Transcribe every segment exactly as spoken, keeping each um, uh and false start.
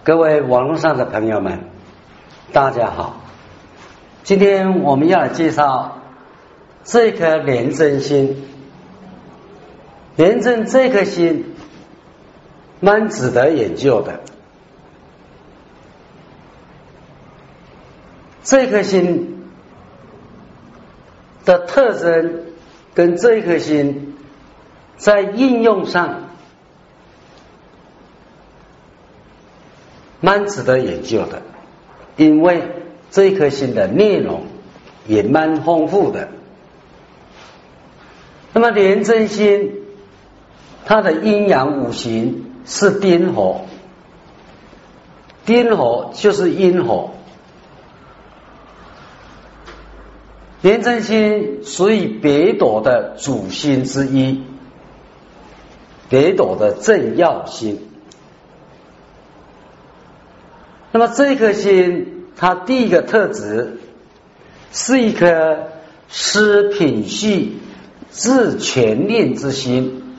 各位网络上的朋友们，大家好。今天我们要来介绍这颗廉贞心。廉贞这颗心蛮值得研究的。这颗心的特征跟这颗心在应用上蛮值得研究的，因为这颗心的内容也蛮丰富的。那么廉贞心它的阴阳五行是丁火，丁火就是阴火。廉贞心属于北斗的主星之一，北斗的正要星。那么这颗心它第一个特质是一颗思品序自全念之心。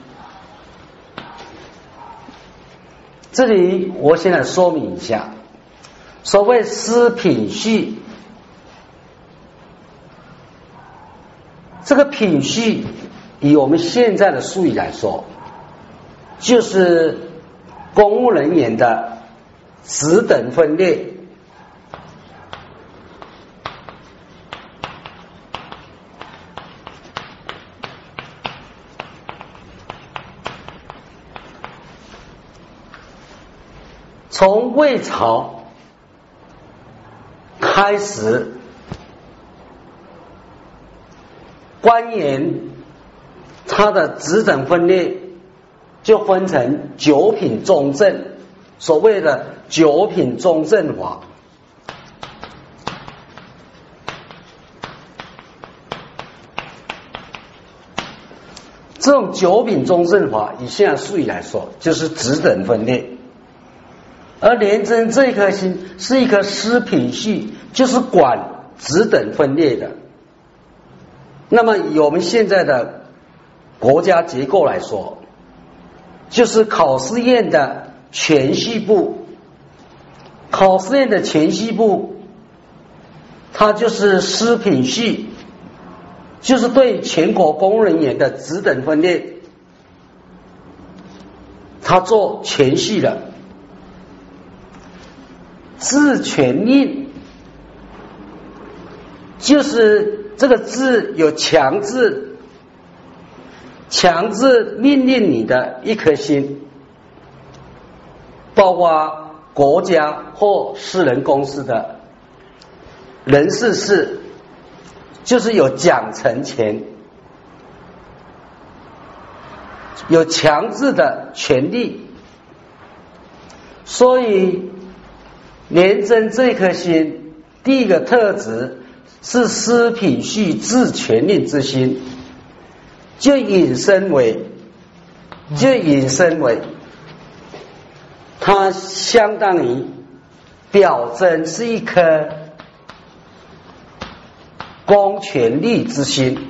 这里我先来说明一下，所谓思品序，这个品序以我们现在的术语来说，就是公务人员的职等分类。从魏朝开始，官员他的职等分类就分成九品中正，所谓的九品中正法。这种九品中正法以现在术语来说就是职等分类。而廉贞这一颗心是一颗思品序，就是管职等分类的。那么以我们现在的国家结构来说，就是考试院的铨序部，考试院的铨序部它就是思品序，就是对全国公务人员的职等分类它做铨序了。自全令就是这个字有强制强制命令你的一颗心，包括国家或私人公司的人事事，就是有奖惩权，有强制的权利。所以廉贞这颗心第一个特质是思品序自全令之心，就引申为就引申为它相当于表征是一颗公权力之心。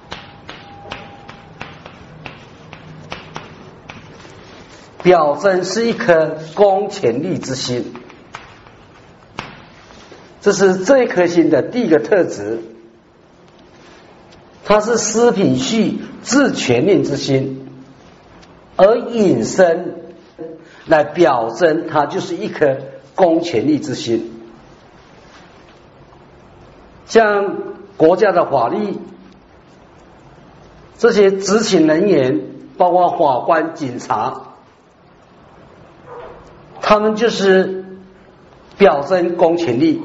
表征是一颗公权力之心，这是这颗心的第一个特质，它是思品序自全令之心，而引申来表征它就是一颗公权力之心。像国家的法律，这些执行人员包括法官、警察，他们就是表征公权力。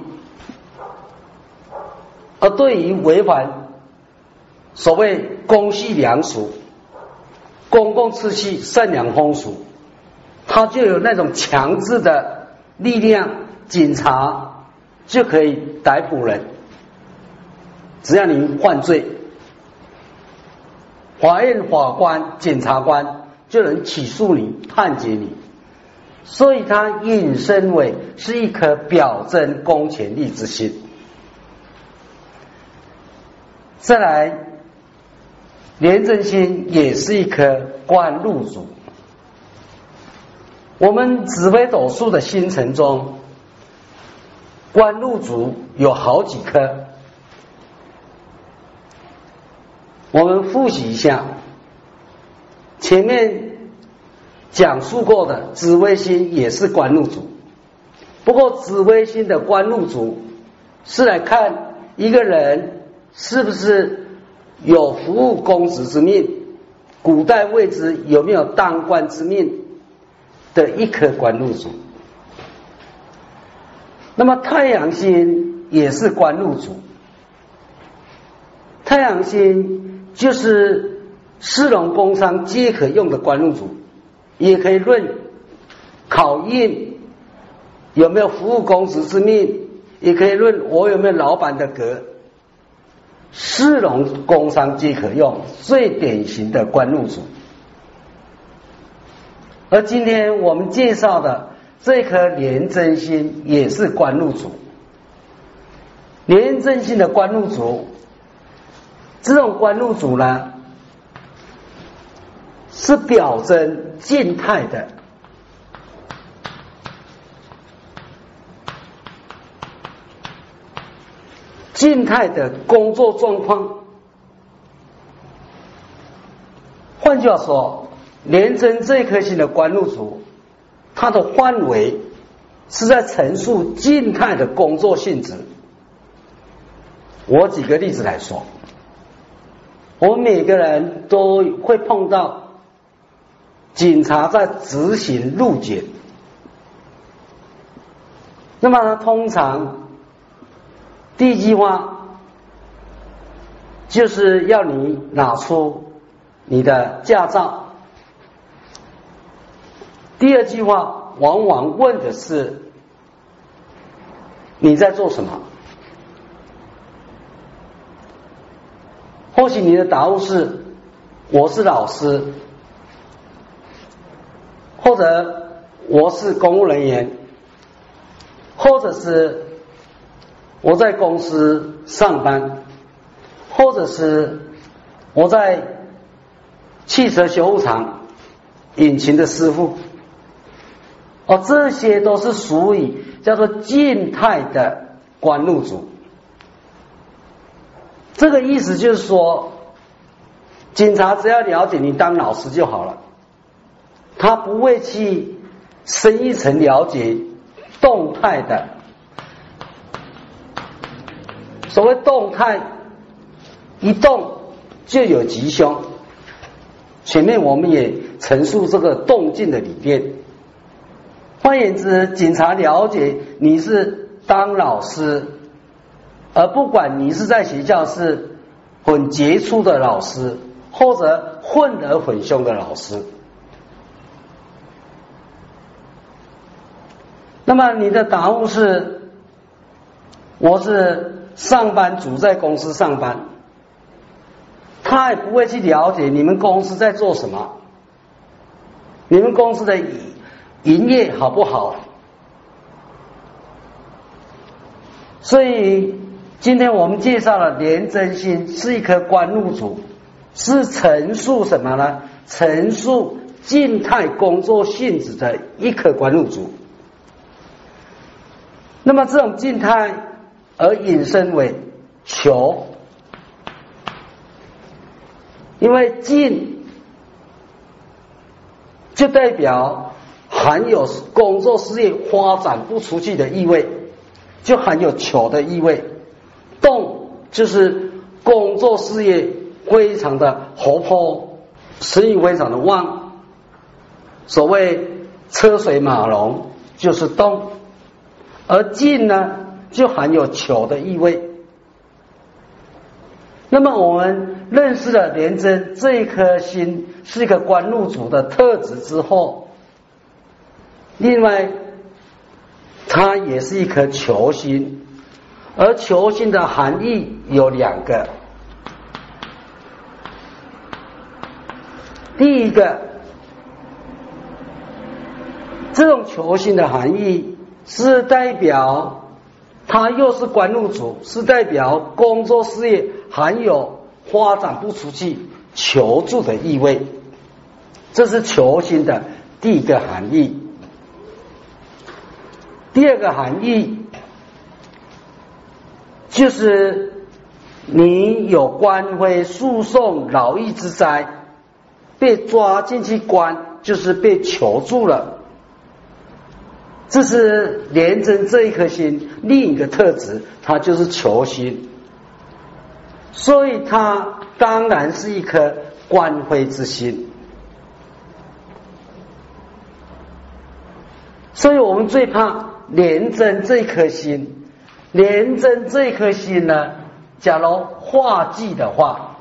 而对于违反所谓公序良俗、公共秩序、善良风俗，它就有那种强制的力量，警察就可以逮捕人，只要你犯罪，法院法官、检察官就能起诉你、判决你。所以它引申为是一颗表征公权力之心。再来，廉贞心也是一颗官禄主。 我们紫微斗数的星辰中，官禄主有好几颗，我们复习一下前面讲述过的紫微星也是官禄主，不过紫微星的官禄主是来看一个人是不是有服务公职之命，古代谓之有没有当官之命的一颗官禄主。那么太阳星也是官禄主，太阳星就是士农工商皆可用的官禄主，也可以论考验有没有服务公职之命，也可以论我有没有老板的格，士农工商皆可用，最典型的官禄主。而今天我们介绍的这颗廉贞星也是官禄主。廉贞星的官禄主，这种官禄主呢，是表征静态的，静态的工作状况。换句话说，廉贞这颗星的官禄主，它的范围是在陈述静态的工作性质。我举个例子来说，我们每个人都会碰到警察在执行路检，那么他通常第一句话就是要你拿出你的驾照，第二句话往往问的是你在做什么。或许你的答复是我是老师，或者我是公务人员，或者是我在公司上班，或者是我在汽车修护厂引擎的师傅。哦，这些都是属于叫做静态的官禄主。这个意思就是说，警察只要了解你当老师就好了，他不会去深一层了解动态的。所谓动态，一动就有吉凶，前面我们也陈述这个动静的理念。换言之，警察了解你是当老师，而不管你是在学校是很杰出的老师，或者混得很凶的老师。那么你的答复是我是上班族，在公司上班，他也不会去了解你们公司在做什么，你们公司的营业好不好。所以今天我们介绍了廉贞星是一颗官禄主，是陈述什么呢？陈述静态工作性质的一颗官禄主。那么这种静态而引申为囚，因为静就代表含有工作事业发展不出去的意味，就含有囚的意味。动就是工作事业非常的活泼，生意非常的旺，所谓车水马龙就是动。而静呢，就含有囚的意味。那么我们认识了廉贞这一颗星是一个官禄主的特质之后，另外它也是一颗囚星，而囚星的含义有两个。第一个，这种囚星的含义是代表他又是官禄主，是代表工作事业含有发展不出去、求助的意味，这是囚星的第一个含义。 第二个含义就是你有官非诉讼劳役之灾，被抓进去关，就是被囚住了。这是廉贞这一颗心另一个特质，它就是囚心，所以它当然是一颗官非之心。所以我们最怕廉贞这一颗心，廉贞这一颗心呢，假如化忌的话，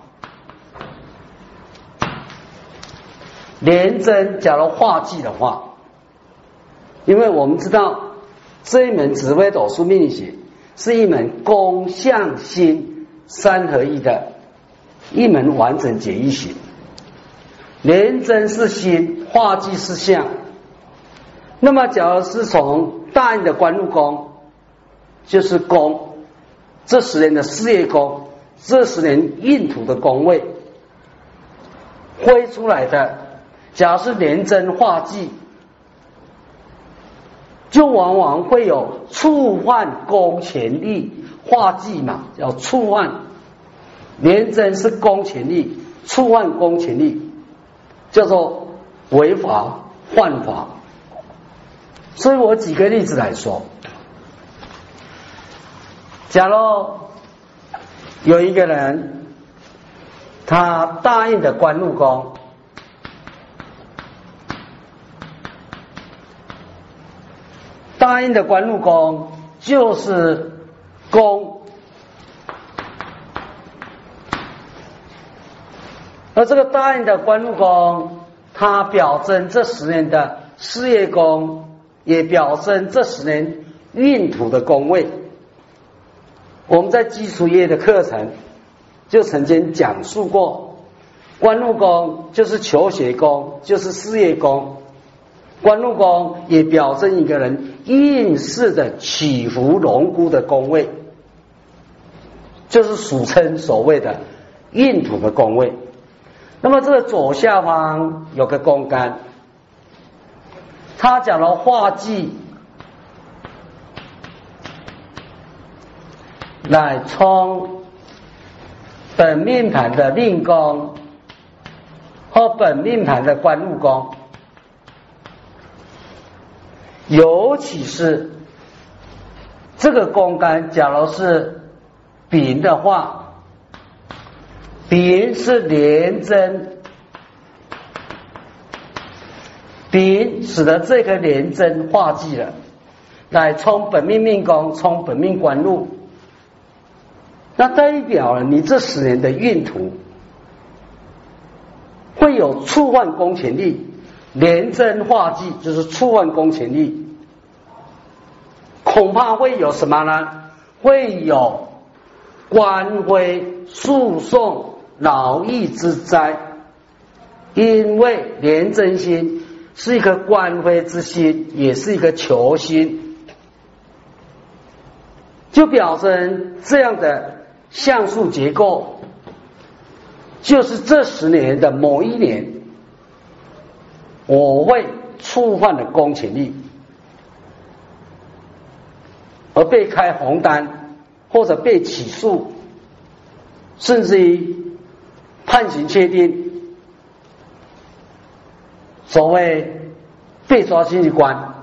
廉贞假如化忌的话，因为我们知道这一门紫微斗数命理学是一门宫相心三合一的一门完整解义学，廉贞是心，化忌是相。那么假如是从大运的官禄宫，就是宫，这十年的事业宫，这十年印土的宫位挥出来的，假如是廉贞化忌，就往往会有触犯公权力，化忌嘛，叫触犯。廉贞是公权力，触犯公权力，叫做违法犯法。所以我举个例子来说，假如有一个人，他大运的官禄宫，大运的官禄宫就是宫，而这个大运的官禄宫，它表征这十年的事业宫，也表征这十年运土的宫位。我们在基础业的课程就曾经讲述过，官禄宫就是求学宫，就是事业宫。官禄宫也表征一个人运势的起伏龙骨的宫位，就是俗称所谓的运土的宫位。那么这个左下方有个宫干，他讲了化忌来冲本命盘的命宫和本命盘的官禄宫，尤其是这个宫干假如是丙的话，丙是廉贞，丙使得这个廉贞化忌了，来冲本命命宫，冲本命官禄，那代表了你这十年的运途会有触犯公权力，廉贞化忌就是触犯公权力，恐怕会有什么呢？会有官非诉讼劳役之灾，因为廉贞心是一个官非之心，也是一个囚心，就表征这样的相数结构，就是这十年的某一年，我会触犯了公权力，而被开红单，或者被起诉，甚至于判刑确定，所谓被抓进去关，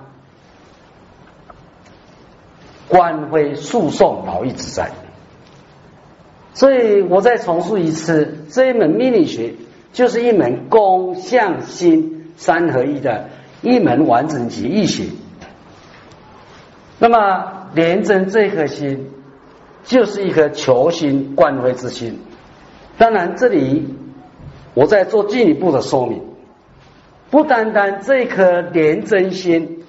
官非诉讼劳役之灾。所以我再重述一次，这一门命理学就是一门宫相心三合一的一门完整解义学。那么廉贞这颗心就是一颗囚心官非之心。当然这里我再做进一步的说明，不单单这颗廉贞心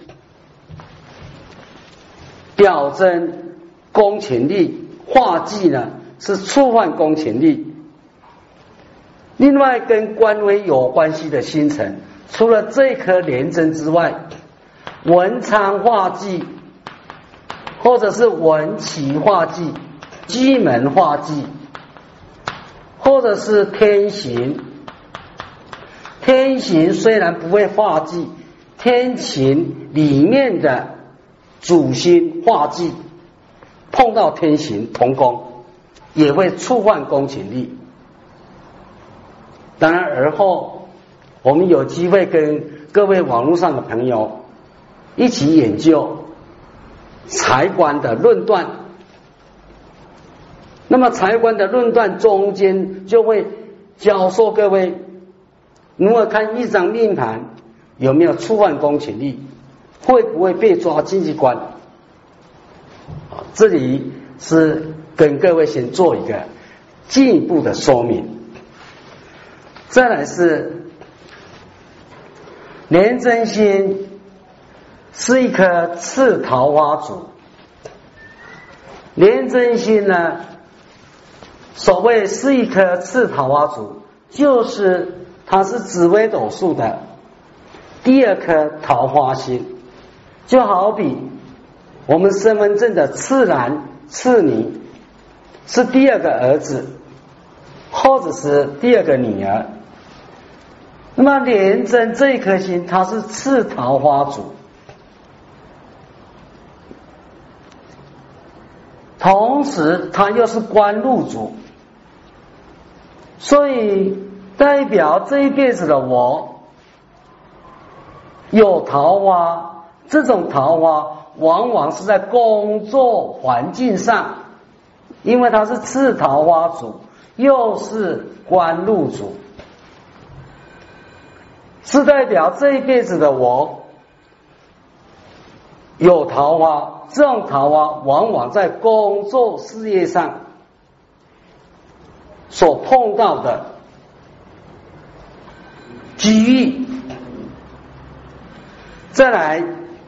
表征公权力，化忌呢是触犯公权力，另外跟官非有关系的星辰，除了这颗廉贞之外，文昌化忌，或者是文曲化忌，鸡门化忌，或者是天刑。天刑虽然不会化忌，天刑里面的主星化忌碰到天刑同宫，也会触犯宫情力。当然而后我们有机会跟各位网络上的朋友一起研究财官的论断，那么财官的论断中间就会教授各位如何看一张命盘有没有触犯宫情力，会不会被抓经济官。这里是跟各位先做一个进一步的说明。再来是廉贞星是一颗次桃花组。廉贞星呢，所谓是一颗次桃花组，就是它是紫微斗数的第二颗桃花星，就好比我们身份证的次男次女是第二个儿子，或者是第二个女儿。那么廉贞这一颗星它是次桃花组，同时它又是官禄组，所以代表这一辈子的我有桃花，这种桃花往往是在工作环境上，因为它是次桃花组又是官禄组，是代表这一辈子的我有桃花，这种桃花往往在工作事业上所碰到的机遇。再来，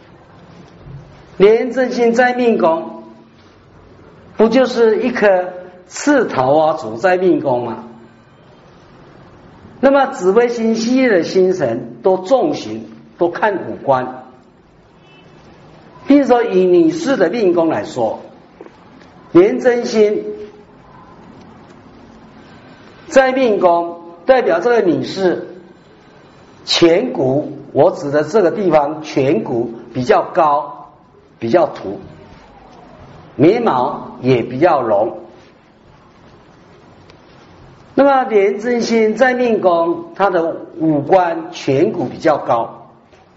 廉贞星在命宫，不就是一颗次桃花组在命宫吗？那么紫微星系列的星神都重刑，都看五官。比如说以女士的命宫来说，廉贞星在命宫代表这个女士颧骨，我指的这个地方颧骨比较高，比较凸，眉毛也比较浓。那么廉贞星在命宫，它的五官颧骨比较高，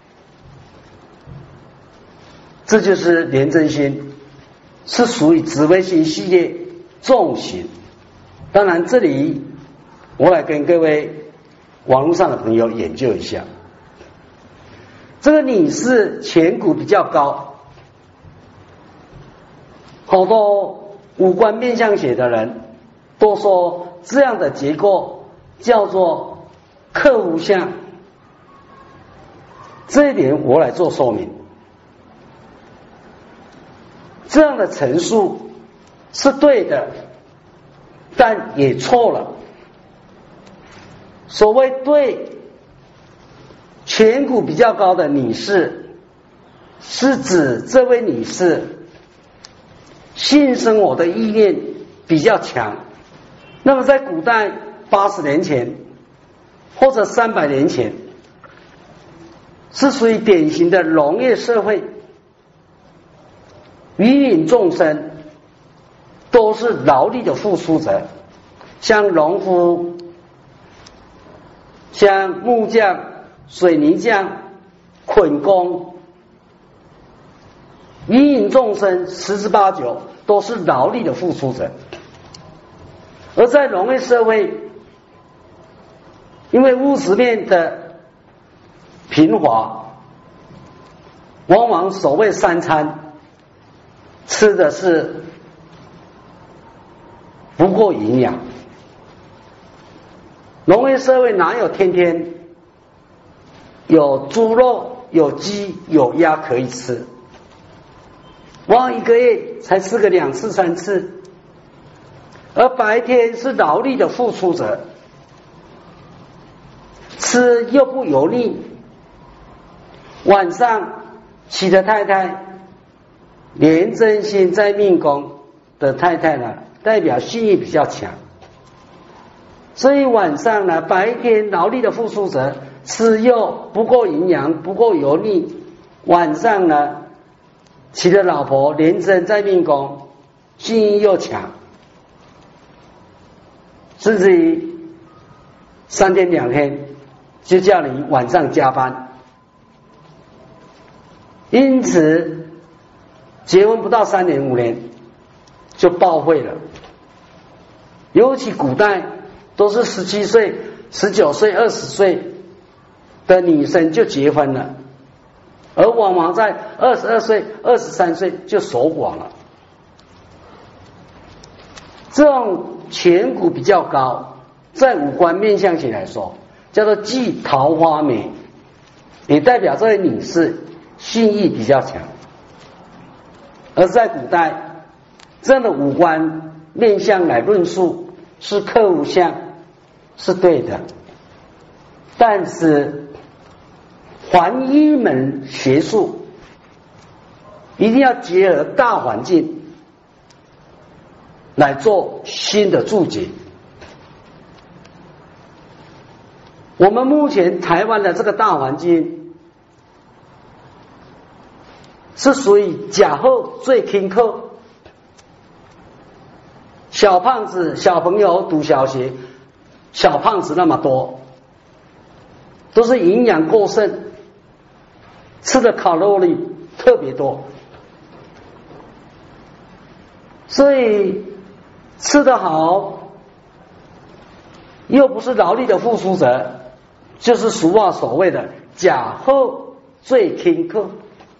这就是廉贞星，是属于紫微星系列重型。当然这里我来跟各位网络上的朋友研究一下，这个女士颧骨比较高，好多五官面相学的人都说这样的结构叫做克夫相，这一点我来做说明。这样的陈述是对的，但也错了。所谓对颧骨比较高的女士，是指这位女士性生活的意愿比较强。那么在古代八十年前或者三百年前，是属于典型的农业社会，芸芸众生都是劳力的付出者，像农夫、像木匠、水泥匠、捆工，芸芸众生十之八九都是劳力的付出者。而在农业社会，因为物质面的贫乏，往往所谓三餐吃的是不够营养。农业社会哪有天天有猪肉、有鸡、有鸭可以吃？往往一个月才吃个两次三次。而白天是劳力的付出者，吃又不油腻，晚上娶的太太，廉贞星在命宫的太太呢，代表性欲比较强，所以晚上呢，白天劳力的付出者吃又不够营养，不够油腻，晚上呢娶了老婆廉贞在命宫，性欲又强，甚至于三天两天就叫你晚上加班，因此结婚不到三年五年就报废了。尤其古代都是十七岁、十九岁、二十岁的女生就结婚了，而往往在二十二岁、二十三岁就守寡了。这种颧骨比较高，在五官面相起来说，叫做忌桃花眉，也代表这位女士性欲比较强。而在古代，这样的五官面相来论述是克无相，是对的。但是还医门学术一定要结合大环境来做新的注解。我们目前台湾的这个大环境是属于甲后最苛刻，小胖子小朋友读小学，小胖子那么多，都是营养过剩，吃的卡路里特别多，所以吃得好又不是劳力的付出者，就是俗话所谓的甲后最苛刻。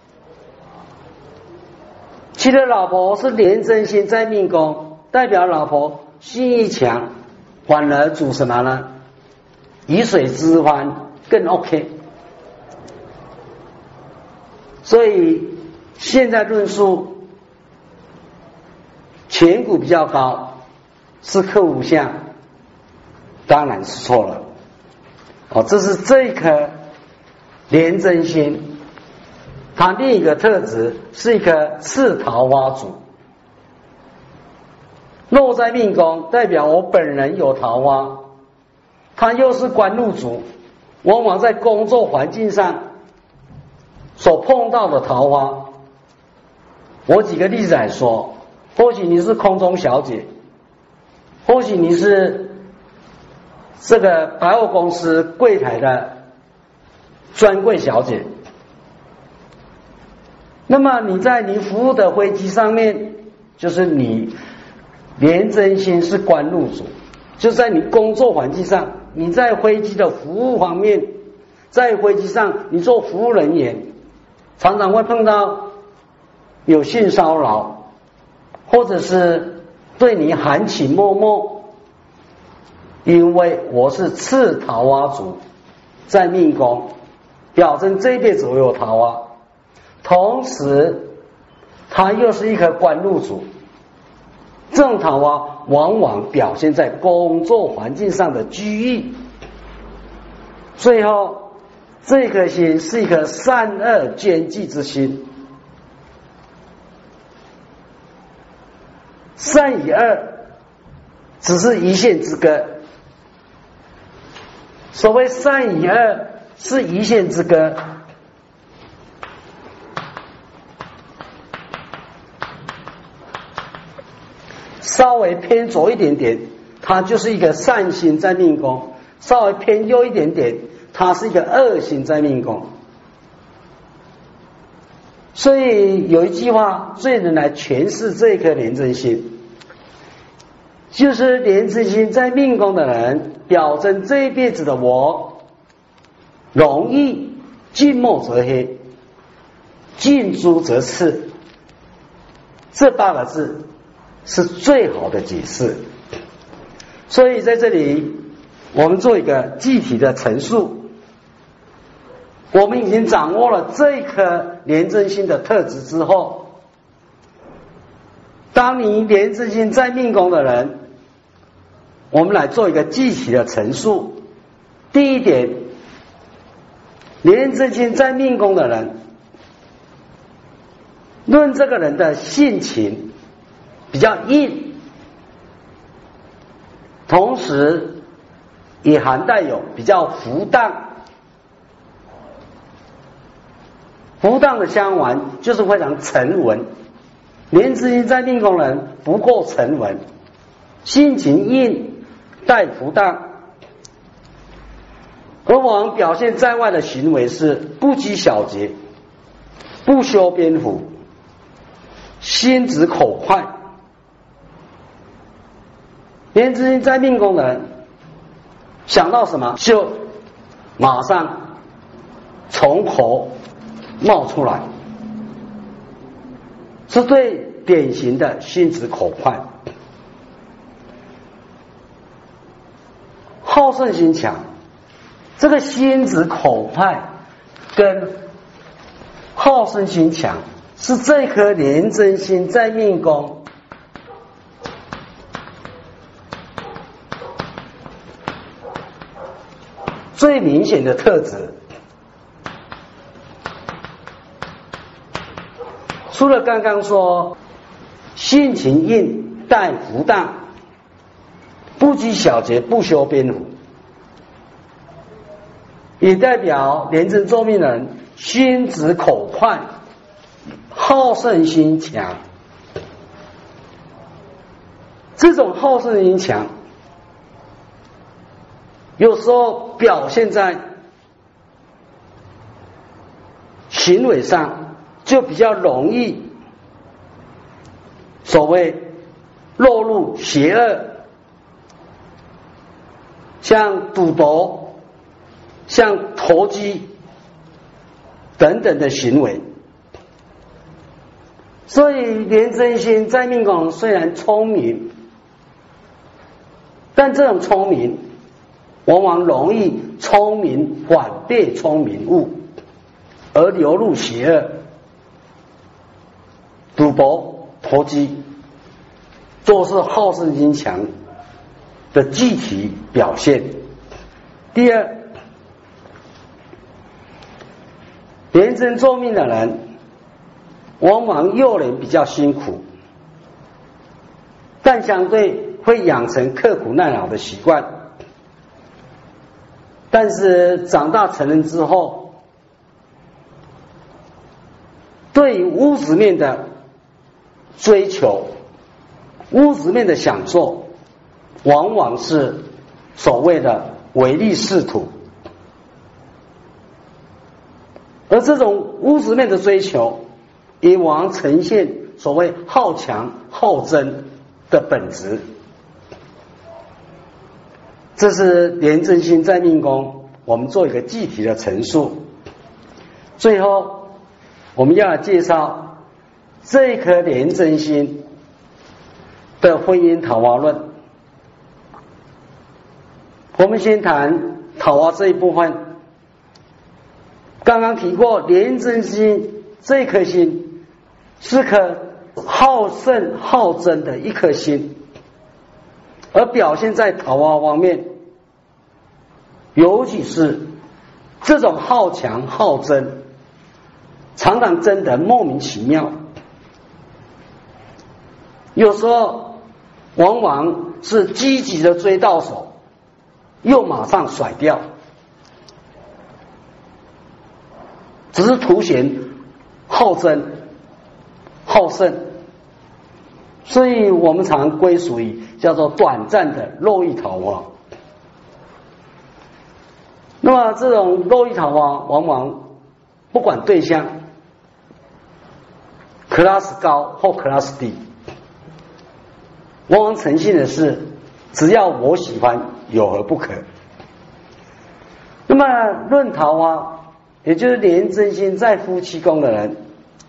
娶的老婆是廉贞星在命宫，代表老婆性欲强，反而主什么呢？以水之欢更 OK。 所以现在论述颧骨比较高是克无相，当然是错了。哦，这是这一颗廉贞星，它另一个特质是一颗次桃花主，落在命宫，代表我本人有桃花，它又是官禄主，往往在工作环境上所碰到的桃花。我举个例子来说，或许你是空中小姐，或许你是这个百货公司柜台的专柜小姐，那么你在你服务的飞机上面，就是你廉贞星是官禄主，就在你工作环境上，你在飞机的服务方面，在飞机上你做服务人员，常常会碰到有性骚扰，或者是对你含情脉脉，因为我是次桃花主在命宫，表征这一辈子我有桃花，同时它又是一颗官禄主，这种桃花往往表现在工作环境上的机遇。最后这颗星是一颗善恶兼济之心，善与恶只是一线之隔，所谓善与恶是一线之隔，稍微偏左一点点，它就是一个善星在命宫；稍微偏右一点点，它是一个恶星在命宫。所以有一句话最能来诠释这颗廉贞星，就是廉贞星在命宫的人，表征这一辈子的我容易近墨则黑，近朱则赤，这八个字是最好的解释。所以在这里我们做一个具体的陈述。我们已经掌握了这一颗廉贞星的特质之后，当你廉贞星在命宫的人，我们来做一个具体的陈述。第一点，廉贞星在命宫的人，论这个人的性情比较硬，同时也含带有比较浮荡， 不当的相玩就是非常沉稳，廉贞星在命宫人不够沉稳，性情硬带不当，而往往表现在外的行为是不拘小节，不修边幅，心直口快。廉贞星在命宫人想到什么就马上从口冒出来，是最典型的心直口快。好胜心强，这个心直口快跟好胜心强是这颗廉贞星在命宫最明显的特质。除了刚刚说性情硬带不当，不拘小节，不修边幅，也代表廉贞坐命人心直口快，好胜心强。这种好胜心强有时候表现在行为上就比较容易所谓落入邪恶，像赌博、像投机等等的行为。所以廉贞星在命宫虽然聪明，但这种聪明往往容易聪明反被聪明误，而流入邪恶，赌博、投机都是好胜心强的具体表现。第二，廉贞坐命的人往往幼年比较辛苦，但相对会养成刻苦耐劳的习惯，但是长大成人之后，对于物质面的追求、物质面的享受，往往是所谓的唯利是图，而这种物质面的追求也往往呈现所谓好强好争的本质。这是廉贞星在命宫我们做一个具体的陈述。最后我们要来介绍这一颗廉贞星的婚姻桃花论。我们先谈桃花这一部分。刚刚提过廉贞星这颗星是颗好胜好争的一颗星，而表现在桃花方面，尤其是这种好强好争，常常争得莫名其妙，有时候往往是积极的追到手，又马上甩掉，只是凸显好争好胜，所以我们常归属于叫做短暂的肉欲桃花。那么这种肉欲桃花往往不管对象 class 高或 class 低，往往呈现的是只要我喜欢有何不可。那么论桃花，也就是廉贞星在夫妻宫的人，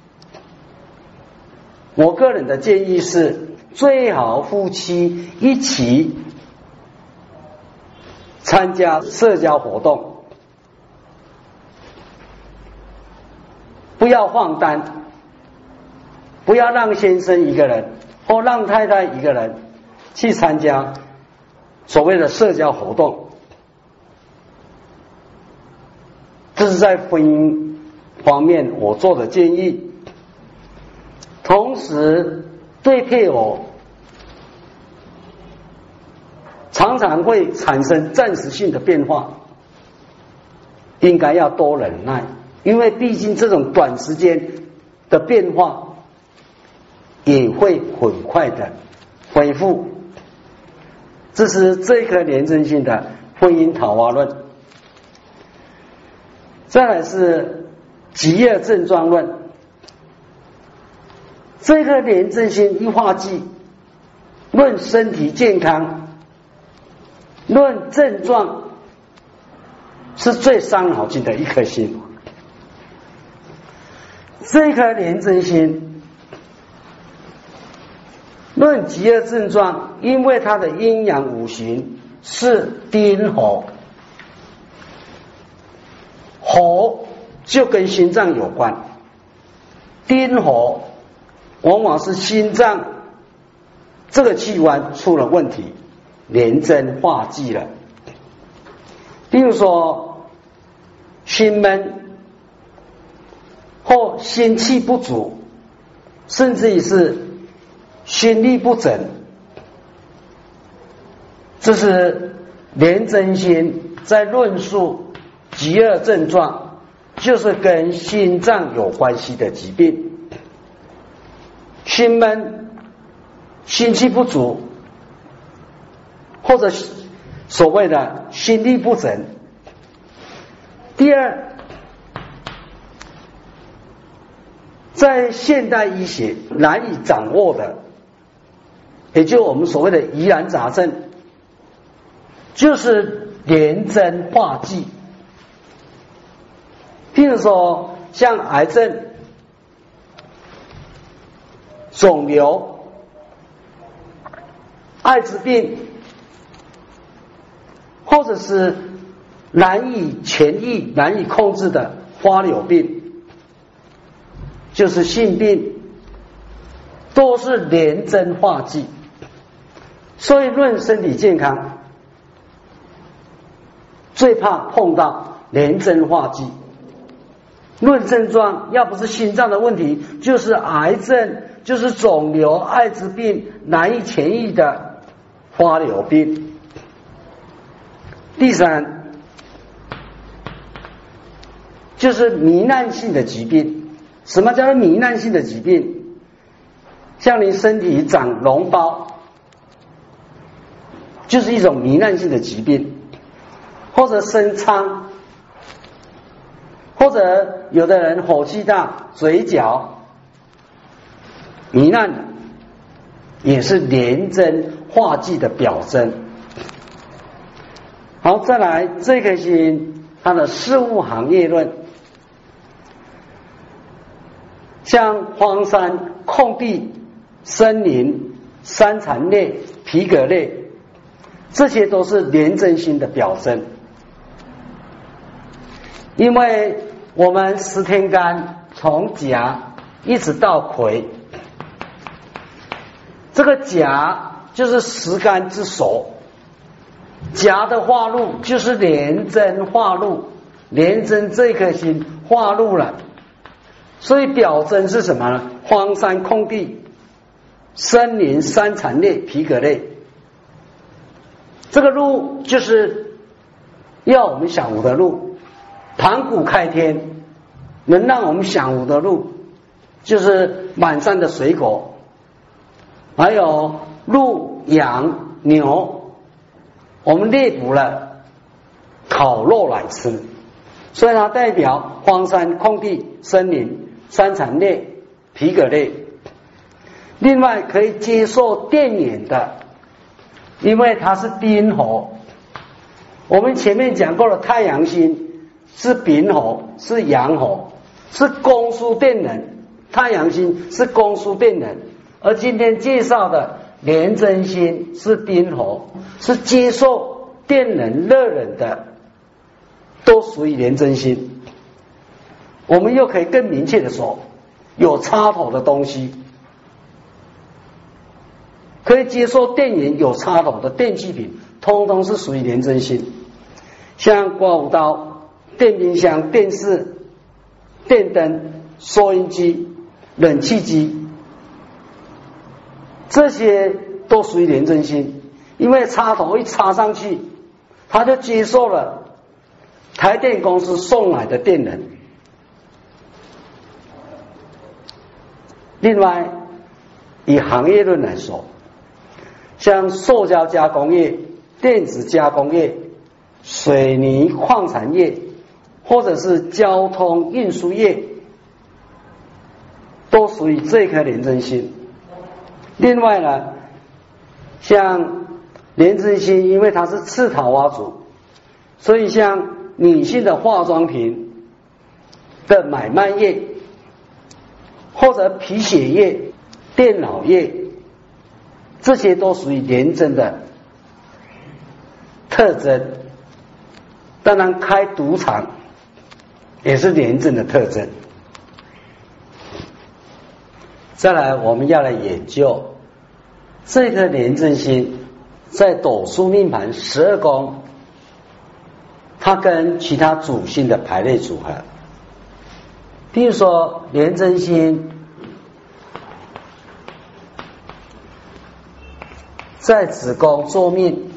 我个人的建议是最好夫妻一起参加社交活动，不要放单，不要让先生一个人或让太太一个人去参加所谓的社交活动。这是在婚姻方面我做的建议。同时对配偶常常会产生暂时性的变化，应该要多忍耐， 因为毕竟这种短时间的变化也会很快的恢复。这是这颗廉贞星的婚姻桃花论。再来是极恶症状论。这颗廉贞星一化忌，论身体健康，论症状，是最伤脑筋的一颗星。这颗廉贞星论极恶症状，因为它的阴阳五行是丁火，火就跟心脏有关，丁火往往是心脏这个器官出了问题，廉贞化忌了。比如说心闷或心气不足，甚至于是心律不整，这是廉贞星在论述极恶症状，就是跟心脏有关系的疾病。心闷、心气不足，或者所谓的心律不整。第二，在现代医学难以掌握的，也就我们所谓的疑难杂症，就是廉贞化忌。譬如说像癌症、肿瘤、艾滋病，或者是难以痊愈、难以控制的花柳病，就是性病，都是廉贞化忌。所以论身体健康，最怕碰到廉贞化忌。论症状，要不是心脏的问题，就是癌症，就是肿瘤、艾滋病，难以痊愈的花柳病。第三，就是糜烂性的疾病。什么叫做糜烂性的疾病？像你身体长脓包，就是一种糜烂性的疾病，或者生疮，或者有的人火气大，嘴角糜烂，也是廉贞化忌的表征。好，再来这颗星它的事务行业论，像荒山、空地、森林、山蚕类、皮革类，这些都是廉贞星的表征。因为我们十天干从甲一直到癸，这个甲就是十干之首，甲的化禄就是廉贞化禄，廉贞这颗星化禄了，所以表征是什么呢？荒山、空地、森林、山蚕类、皮革类，这个禄就是要我们享福的禄，盘古开天能让我们享福的禄，就是满山的水果，还有鹿、羊、牛，我们猎捕了烤肉来吃，所以它代表荒山、空地、森林、山蚕类、皮革类。另外可以接受电源的，因为它是丁火，我们前面讲过了，太阳星是丙火，是阳火，是供输电能，太阳星是供输电能，而今天介绍的廉贞星是丁火，是接受电能热能的，都属于廉贞星。我们又可以更明确的说，有插头的东西，可以接受电源有插头的电器品，通通是属于廉贞星。像刮胡刀、电冰箱、电视、电灯、收音机、冷气机，这些都属于廉贞星。因为插头一插上去，它就接受了台电公司送来的电能， 另外，以行业论来说，像塑胶加工业、电子加工业、水泥矿产业，或者是交通运输业，都属于这颗廉贞星。另外呢，像廉贞星，因为它是次桃花组，所以像女性的化妆品的买卖业，或者皮鞋业、电脑业，这些都属于廉贞的特征。当然，开赌场也是廉贞的特征。再来，我们要来研究这颗廉贞星在斗数命盘十二宫，它跟其他主星的排列组合。比如说，廉贞星在子宫坐命，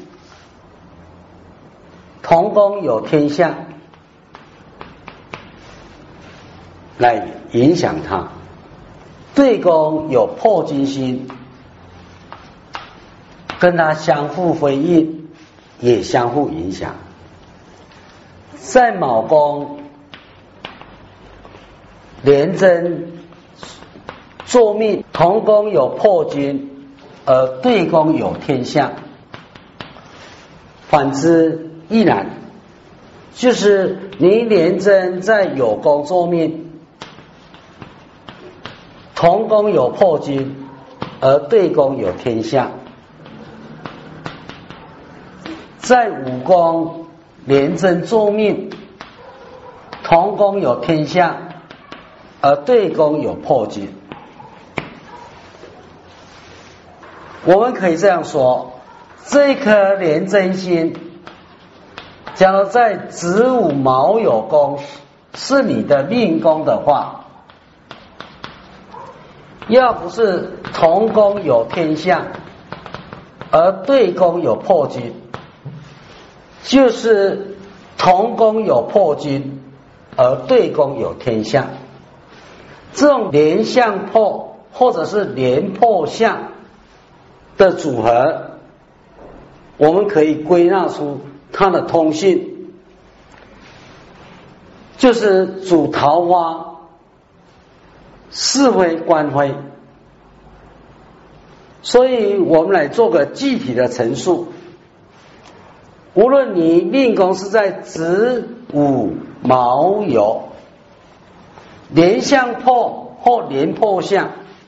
同宫有天相来影响它，对宫有破军星跟它相互辉映，也相互影响。在卯宫廉贞坐命，同宫有破军，而对宫有天相。反之亦然，就是你廉贞在酉宫坐命，同宫有破军，而对宫有天相。在午宫廉贞坐命，同宫有天相，而对宫有破军。我们可以这样说，这颗廉贞星假如在子午卯酉宫是你的命宫的话，要不是同宫有天相，而对宫有破军，就是同宫有破军，而对宫有天相。这种连相破或者是连破相的组合，我们可以归纳出它的通性，就是主桃花，是非官非。所以我们来做个具体的陈述，无论你命宫是在子午卯酉，连相破或连破相，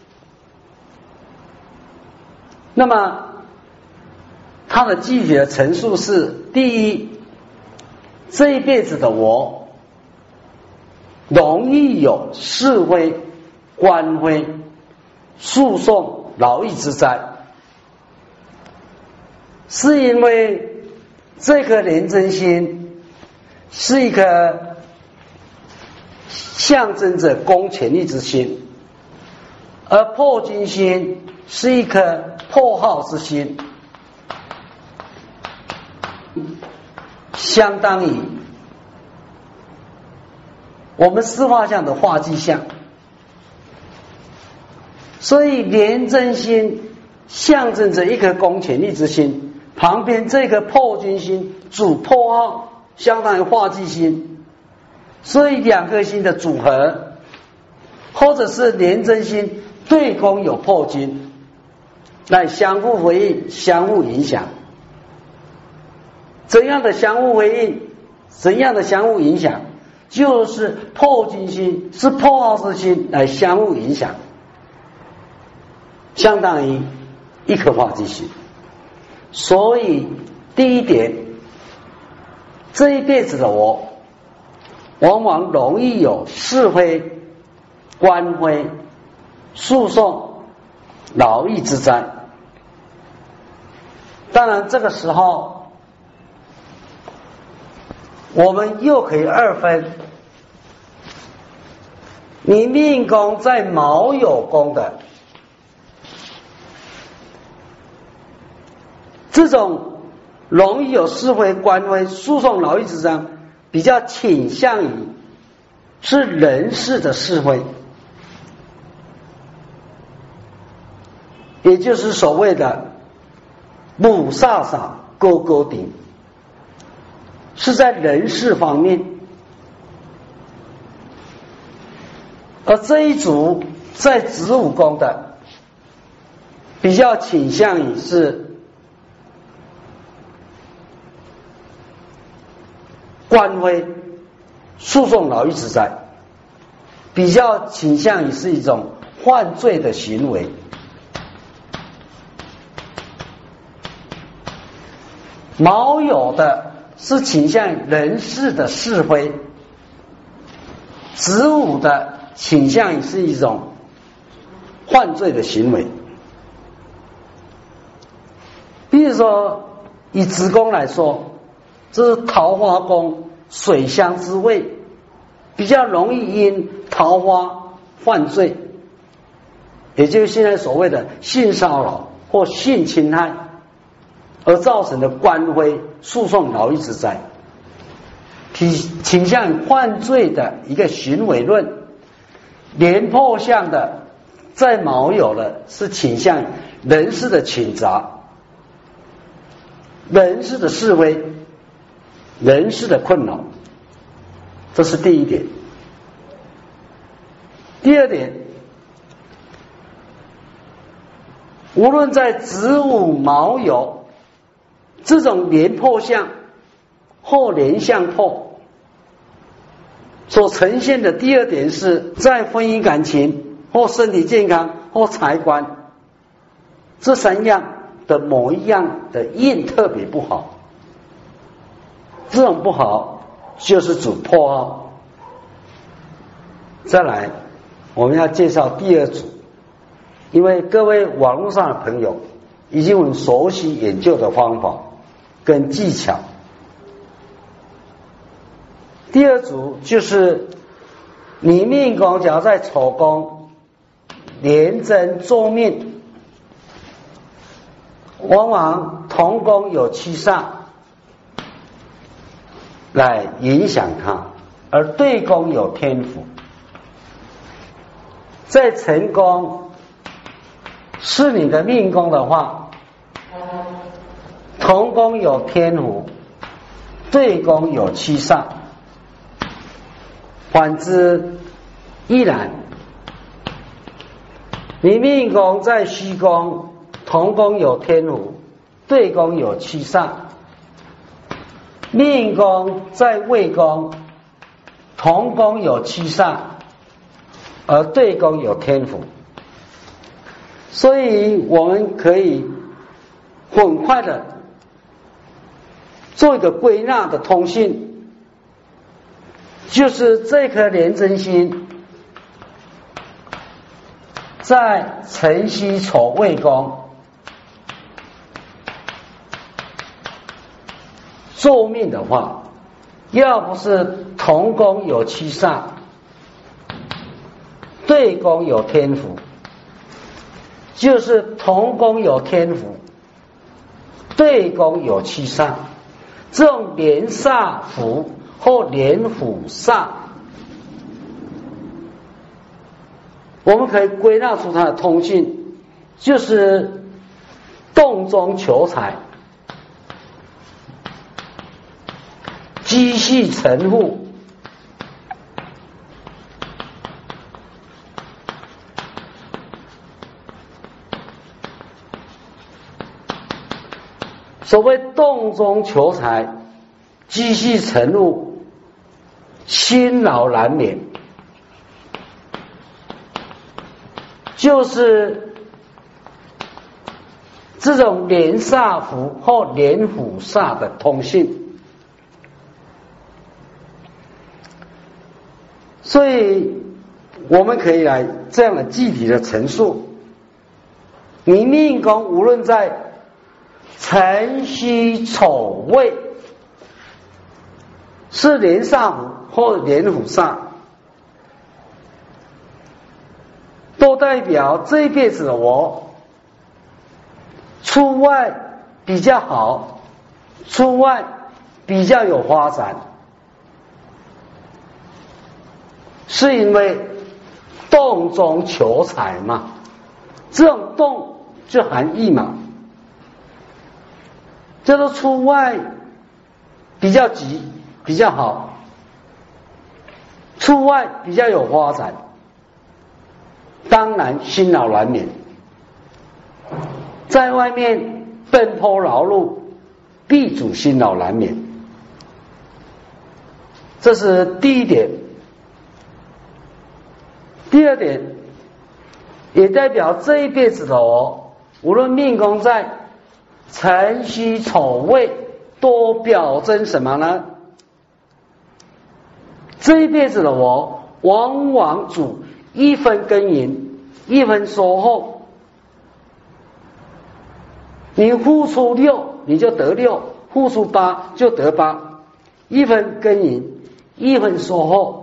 那么它的具体的陈述是：第一，这一辈子的我容易有是非、官非、诉讼、劳役之灾，是因为这颗廉贞星是一颗象征着公权力之心，而破军星是一颗破耗之心，相当于我们四化象的化忌象。所以廉贞星象征着一颗公权力之心，旁边这个破军星主破耗，相当于化忌星，所以两颗星的组合，或者是廉贞星对宫有破军，来相互回应、相互影响。怎样的相互回应？怎样的相互影响？就是破军星是破耗之星来相互影响，相当于一颗化忌星。所以第一点，这一辈子的我往往容易有是非、官非、诉讼、劳役之灾。当然这个时候我们又可以二分，你命宫在卯酉宫的这种容易有是非、官非、诉讼、劳役之灾，比较倾向于是人事的是非， 也就是所谓的母煞煞勾勾顶，是在人事方面。而这一组在子午宫的比较倾向于是官非诉讼牢狱之灾，比较倾向于是一种犯罪的行为。卯酉的是倾向人事的是非，子午的倾向于是一种犯罪的行为。比如说以子宫来说，这是桃花宫水乡之位，比较容易因桃花犯罪，也就是现在所谓的性骚扰或性侵害而造成的官非诉讼牢狱之灾，倾向于犯罪的一个行为论。廉颇相的在卯酉的是倾向于人事的倾轧，人事的是非，人事的困扰，这是第一点。第二点，无论在子午卯酉这种廉颇相或廉相破所呈现的第二点，是在婚姻感情或身体健康或财官这三样的某一样的印特别不好，这种不好就是主破耗。再来我们要介绍第二组，因为各位网络上的朋友已经很熟悉研究的方法跟技巧。第二组就是你命宫假如在丑宫廉贞坐命，往往同宫有七煞来影响它，而对宫有天府。在辰宫是你的命宫的话，同宫有天府，对宫有七煞。反之亦然，你命宫在戌宫，同宫有天府，对宫有七煞；命宫在未宫，同宫有七煞，而对宫有天府。所以我们可以很快的做一个归纳的通信，就是这颗廉贞星在辰戌丑未宫坐命的话，要不是同宫有七煞，对宫有天府，就是同宫有天府，对宫有七煞。这种连煞符或连辅煞，我们可以归纳出它的通性，就是动中求财，积蓄成富，所谓动中求财，积蓄成富，辛劳难免，就是这种连煞符或连辅煞的通性。所以我们可以来这样的具体的陈述，你命宫无论在辰戌丑未是连煞符或连辅煞，都代表这一辈子的我出外比较好，出外比较有发展，是因为动中求财嘛。这种动就含义嘛，叫做出外比较急比较好，出外比较有发展，当然辛劳难免，在外面奔波劳碌，必主辛劳难免，这是第一点。第二点，也代表这一辈子的我，无论命宫在辰戌丑未，都表征什么呢？这一辈子的我，往往主一分耕耘，一分收获。你付出六，你就得六；付出八，就得八。一分耕耘，一分收获。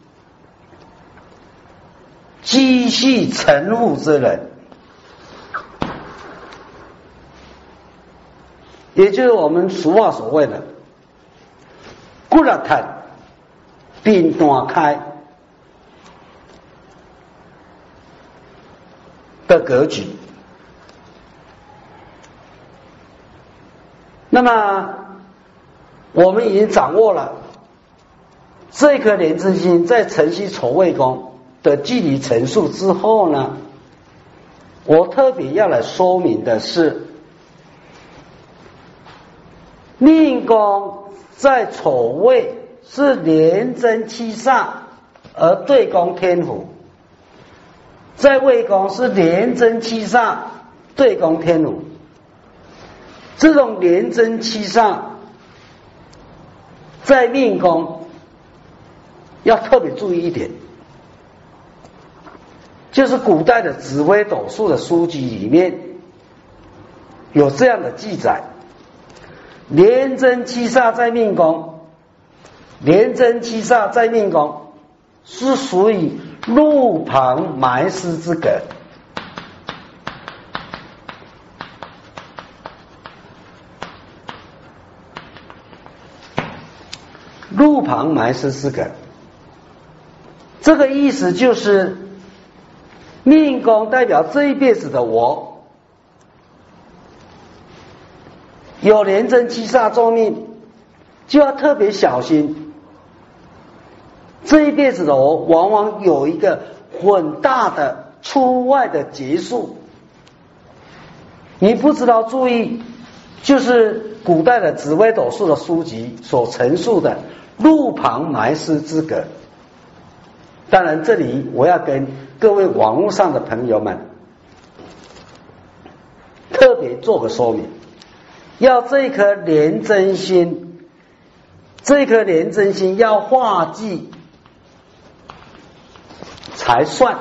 积蓄成富之人，也就是我们俗话所谓的骨力坦，病断开的格局。那么我们已经掌握了这颗廉贞星在辰戌丑未宫的具体陈述之后呢，我特别要来说明的是，命宫在丑未是廉贞七煞而对宫天府，在未宫是廉贞七煞对宫天府。这种廉贞七煞在命宫要特别注意一点，就是古代的紫微斗数的书籍里面有这样的记载：廉贞七煞在命宫，廉贞七煞在命宫是属于路旁埋尸之格。路旁埋尸之格，这个意思就是命宫代表这一辈子的我，有廉贞七煞坐命，就要特别小心。这一辈子的我往往有一个很大的出外的结束，你不知道注意，就是古代的紫微斗数的书籍所陈述的路旁埋尸之格。当然这里我要跟各位网络上的朋友们特别做个说明，要这颗廉贞星，这颗廉贞星要化忌才算。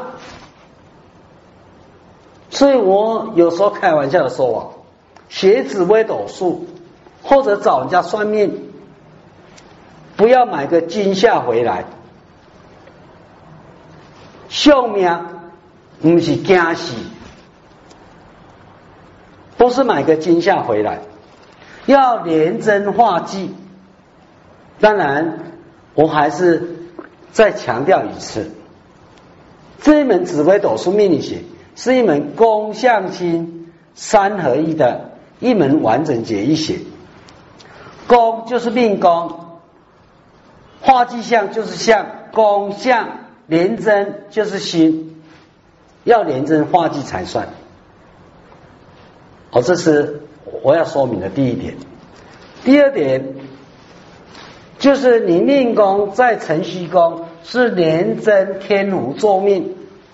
所以我有时候开玩笑的说啊，学紫微斗数或者找人家算命，不要买个金夏回来，寿命不是惊死，不是买个金夏回来，要廉贞化忌。当然我还是再强调一次，这一门紫微斗数命理学是一门宫相星三合一的一门完整解义学。宫就是命宫，化忌相就是相，宫相廉贞就是星，要廉贞化忌才算。哦，这是我要说明的第一点。第二点就是你命宫在辰戌宫是廉贞天府坐命，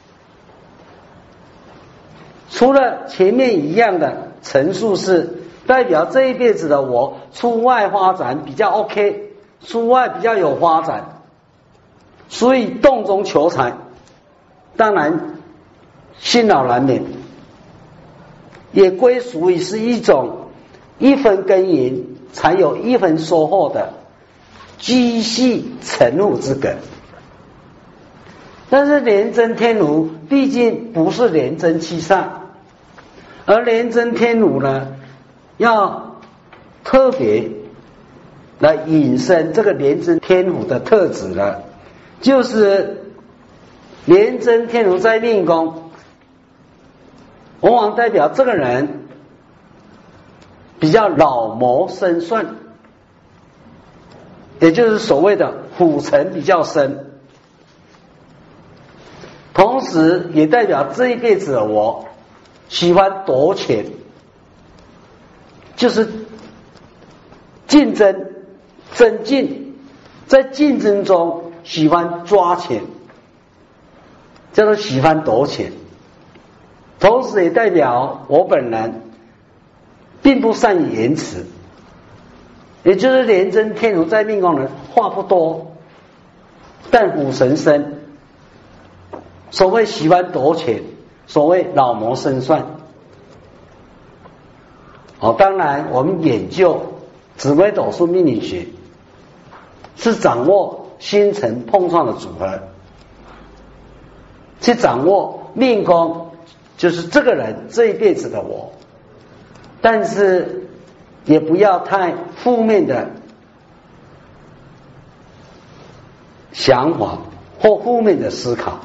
除了前面一样的陈述是代表这一辈子的我出外发展比较 OK， 出外比较有发展，所以洞中求财，当然辛劳难免，也归属于是一种一分耕耘才有一分收获的积蓄成富之格。但是廉贞天府毕竟不是廉贞七煞，而廉贞天府呢，要特别来引申这个廉贞天府的特质呢，就是廉贞天府在命宫， 往往代表这个人比较老谋深算，也就是所谓的虎沉比较深，同时也代表这一辈子的我喜欢夺钱，就是竞争增进，在竞争中喜欢抓钱，叫做喜欢夺钱。同时也代表我本人并不善于言辞，也就是廉贞天同在命宫人话不多，但虎神深。所谓喜欢夺钱，所谓老谋深算。哦，当然我们研究紫微斗数命理学，是掌握星辰碰撞的组合，去掌握命宫，就是这个人这一辈子的我，但是也不要太负面的想法或负面的思考。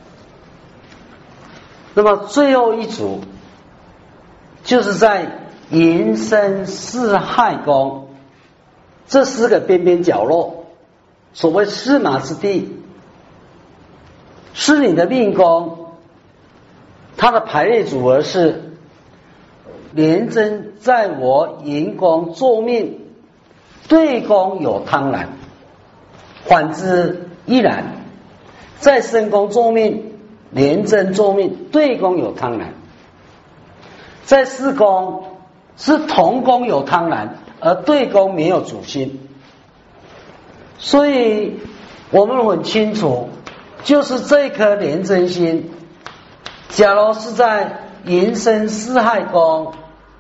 那么最后一组就是在寅申巳亥宫这四个边边角落，所谓四马之地，是你的命宫，它的排列组合是廉贞在我寅宫坐命，对宫有贪婪，反之亦然。在申宫坐命，廉贞坐命，对宫有贪婪。在巳宫是同宫有贪婪，而对宫没有主星。所以我们很清楚，就是这颗廉贞星，假如是在寅申巳亥宫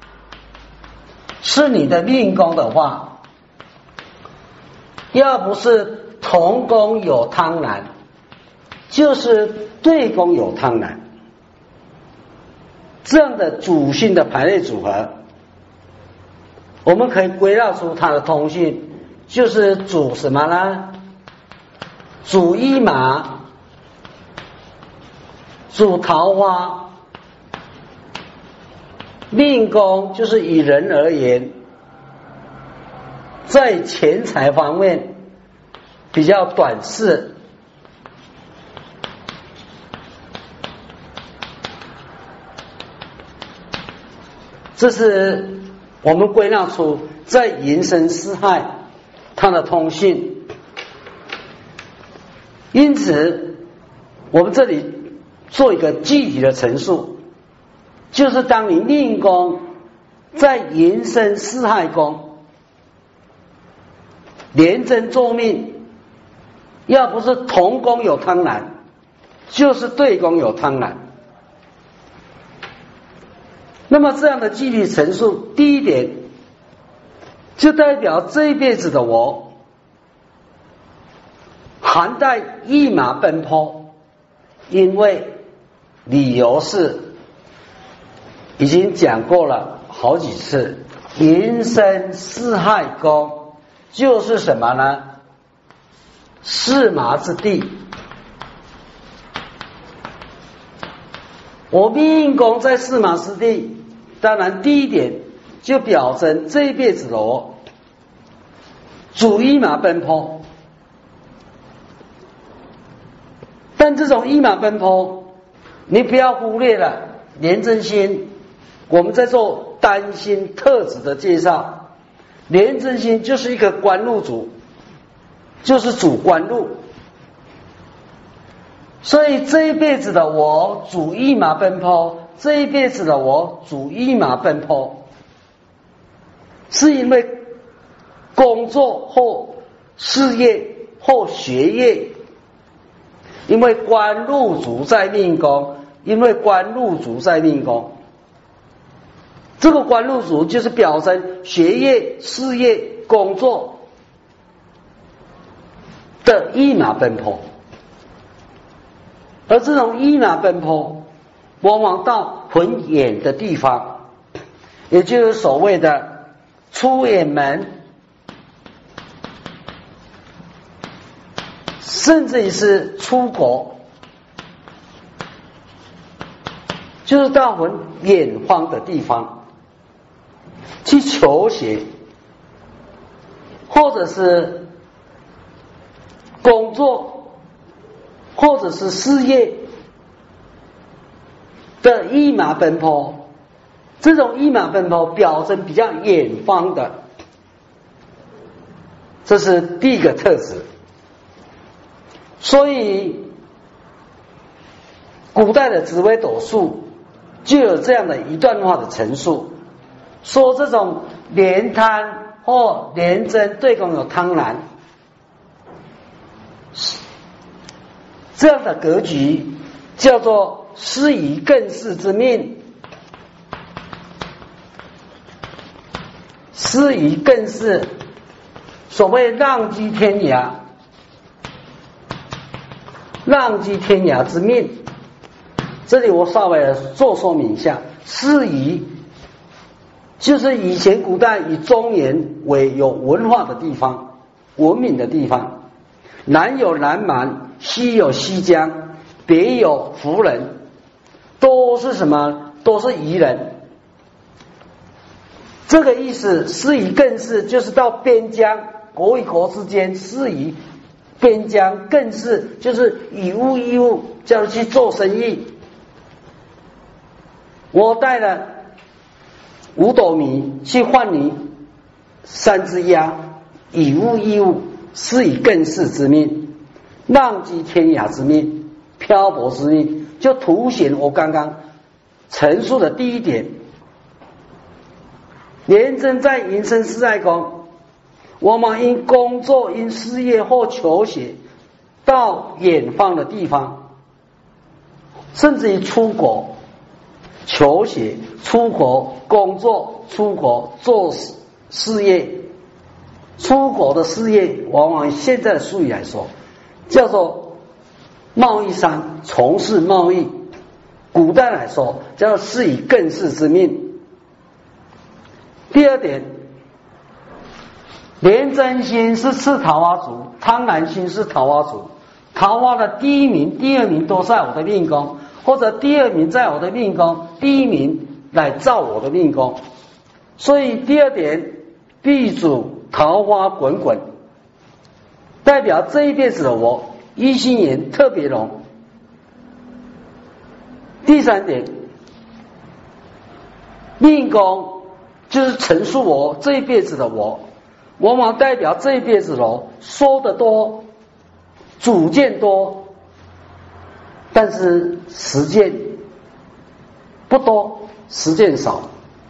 是你的命宫的话，要不是同宫有贪婪，就是对宫有贪婪。这样的主星的排列组合，我们可以归纳出它的通性，就是主什么呢？主一马，主桃花。命宫就是以人而言，在钱财方面比较短视，这是我们归纳出在寅申巳亥它的通性。因此我们这里做一个具体的陈述，就是当你命宫在寅申巳亥宫廉贞坐命，要不是同宫有贪婪，就是对宫有贪婪。那么这样的具体陈述，第一点就代表这一辈子的我含带一马奔波，因为理由是已经讲过了好几次，寅申巳亥宫就是什么呢？四马之地。我命宫在四马之地，当然第一点就表征这一辈子的我主一马奔波，但这种一马奔波你不要忽略了廉贞星。我们在做单星特质的介绍，廉贞星就是一个官禄主，就是主官禄。所以这一辈子的我主一马奔波，这一辈子的我主一马奔波，是因为工作或事业或学业，因为官禄主在命宫，因为官禄主在命宫，这个官禄主就是表征学业、事业、工作的一马奔波。而这种一马奔波往往到很远的地方，也就是所谓的出远门，甚至于是出国， 就是到很远方的地方去求学，或者是工作，或者是事业的一马奔波。这种一马奔波表征比较远方的，这是第一个特质。所以古代的紫微斗数就有这样的一段话的陈述，说这种廉贪或廉贞对宫有贪婪，这样的格局叫做失于艮巳之命。失于艮巳，所谓浪迹天涯，浪迹天涯之命。这里我稍微做说明一下，失于就是以前古代以中原为有文化的地方，文明的地方，南有南蛮，西有西疆，北有胡人，都是什么？都是夷人。这个意思，失于艮巳就是到边疆，国与国之间失于边疆，艮巳就是以物易物，叫去做生意。我带了五斗米去换你三只鸭，以物易物，失于艮巳之命，浪迹天涯之命，漂泊之命，就凸显我刚刚陈述的第一点。廉贞在寅申巳亥宫，往往因工作、因事业或求学到远方的地方，甚至于出国求学、出国工作、出国做事业。出国的事业往往现在的术语来说叫做贸易商，从事贸易，古代来说叫做失于艮巳之命。第二点，廉贞星是次桃花族，贪婪星是桃花族。桃花的第一名、第二名都在我的命宫，或者第二名在我的命宫，第一名来照我的命宫。所以第二点，地主桃花滚滚，代表这一辈子的我一心眼特别浓。第三点，命宫就是陈述我这一辈子的我，往往代表这一辈子的我说得多，主见多，但是实践不多，实践少。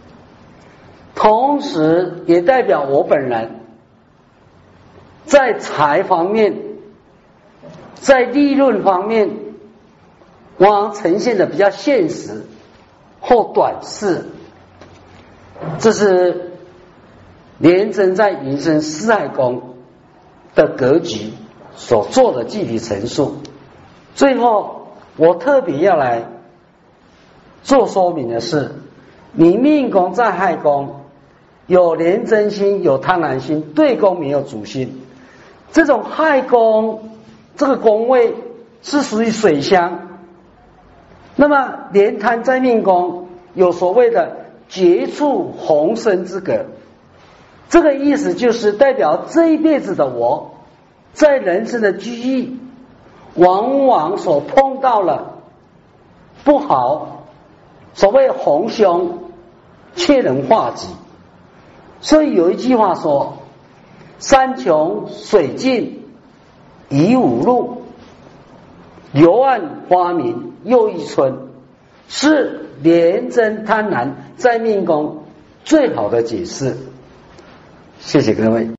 同时也代表我本人在财方面，在利润方面，往往呈现的比较现实或短视。这是廉贞在寅申巳亥宫的格局所做的具体陈述。最后我特别要来做说明的是，你命宫在亥宫有廉贞星，有贪婪星，对宫没有主星。这种亥宫这个宫位是属于水象，那么廉贪在命宫有所谓的绝处逢生之格，这个意思就是代表这一辈子的我在人生的机遇往往所碰到了不好，所谓逢凶却能化吉。所以有一句话说，山穷水尽疑无路，柳暗花明又一村，是廉贞贪婪在命宫最好的解释。谢谢各位。